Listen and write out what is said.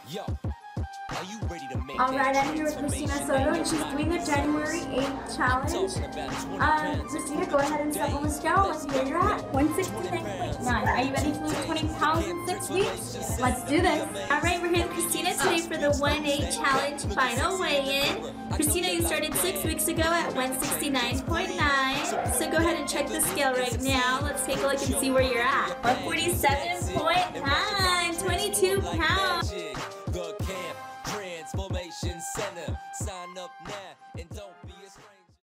Alright, I'm here with Christina Soto, and she's doing the January 8th challenge. Christina, go ahead and step on the scale. Let's see where you're at. 169.9. Are you ready to lose 20 pounds in 6 weeks? Let's do this. Alright, we're here with Christina today for the 1-8 challenge final weigh-in. Christina, you started 6 weeks ago at 169.9. So go ahead and check the scale right now. Let's take a look and see where you're at. 147.9.